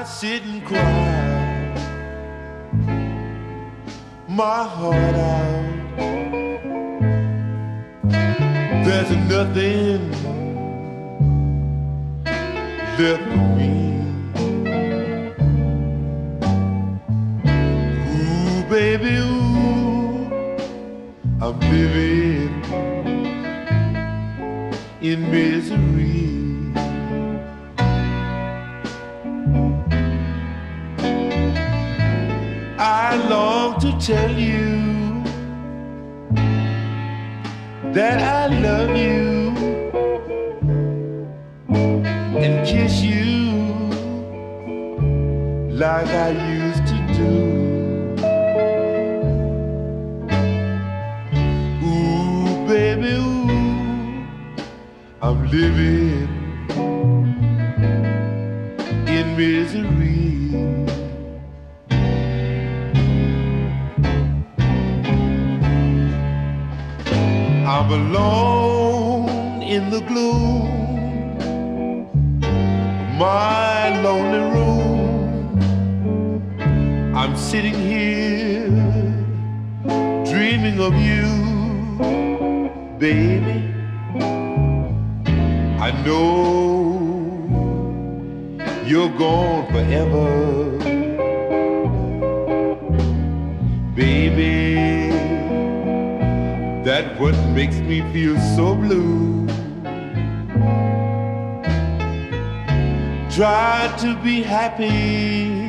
sit and cry my heart out. There's nothing left for me. Ooh, baby, ooh, I'm living in misery. I long to tell you that I love you and kiss you like I used to do. Ooh, baby, ooh, I'm living in misery. I'm alone in the gloom of my lonely room. I'm sitting here dreaming of you, baby. I know you're gone forever, baby. That's what makes me feel so blue. Try to be happy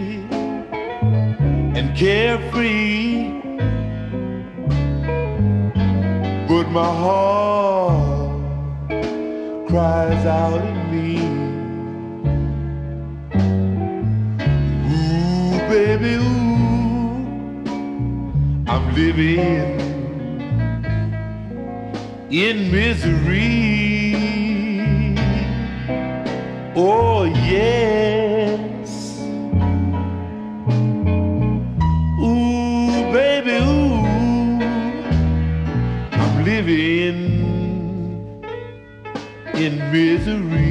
and carefree, but my heart cries out in me. Ooh, baby, ooh, I'm living in misery. Oh yes. Ooh, baby, ooh, I'm living in misery.